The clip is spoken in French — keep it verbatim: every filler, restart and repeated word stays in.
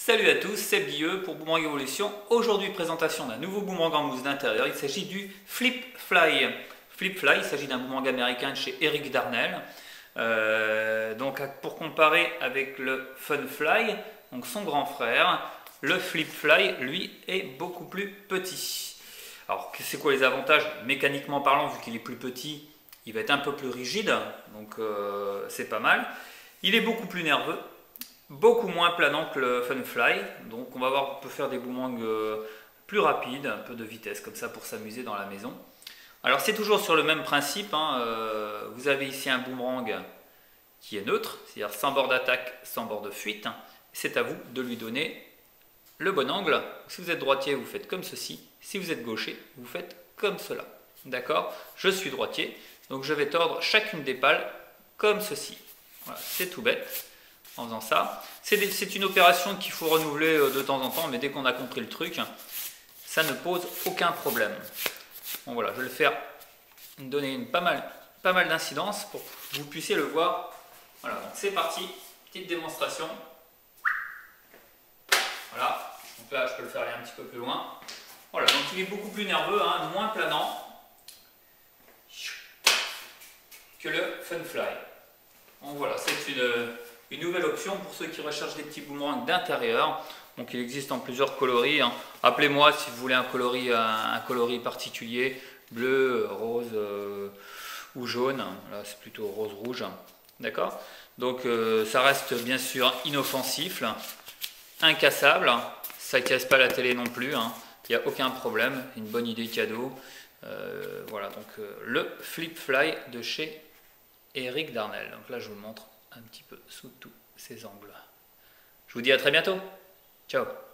Salut à tous, c'est Bieux pour Boomerang Evolution. Aujourd'hui, présentation d'un nouveau boomerang en mousse d'intérieur. Il s'agit du Flip Fly. Flip Fly, il s'agit d'un boomerang américain de chez Eric Darnell. Euh, donc, pour comparer avec le Fun Fly, donc son grand frère, le Flip Fly, lui, est beaucoup plus petit. Alors, c'est quoi les avantages? Mécaniquement parlant, vu qu'il est plus petit, il va être un peu plus rigide, donc euh, c'est pas mal. Il est beaucoup plus nerveux. Beaucoup moins planant que le Fun Fly, donc on va voir, on peut faire des boomerangs plus rapides, un peu de vitesse comme ça pour s'amuser dans la maison. Alors c'est toujours sur le même principe, hein, euh, vous avez ici un boomerang qui est neutre, c'est-à-dire sans bord d'attaque, sans bord de fuite. C'est à vous de lui donner le bon angle. Si vous êtes droitier, vous faites comme ceci. Si vous êtes gaucher, vous faites comme cela. D'accord? Je suis droitier, donc je vais tordre chacune des pales comme ceci. Voilà, c'est tout bête. En faisant ça, c'est une opération qu'il faut renouveler de temps en temps, mais dès qu'on a compris le truc, ça ne pose aucun problème. Bon voilà, je vais le faire donner une, pas mal, pas mal d'incidence pour que vous puissiez le voir. Voilà, donc c'est parti, petite démonstration. Voilà, donc là je peux le faire aller un petit peu plus loin. Voilà, donc il est beaucoup plus nerveux, hein, moins planant que le Fun Fly. Donc voilà, c'est une... Une nouvelle option pour ceux qui recherchent des petits boomerangs d'intérieur. Donc il existe en plusieurs coloris. Hein. Appelez-moi si vous voulez un coloris, un, un coloris particulier, bleu, rose euh, ou jaune. Là c'est plutôt rose-rouge. D'accord? Donc euh, ça reste bien sûr inoffensif, incassable. Ça ne casse pas la télé non plus. Hein. Il n'y a aucun problème. Une bonne idée cadeau. Euh, voilà donc euh, le Flip Fly de chez Eric Darnell. Donc là je vous le montre un petit peu sous tous ces angles. Je vous dis à très bientôt. Ciao.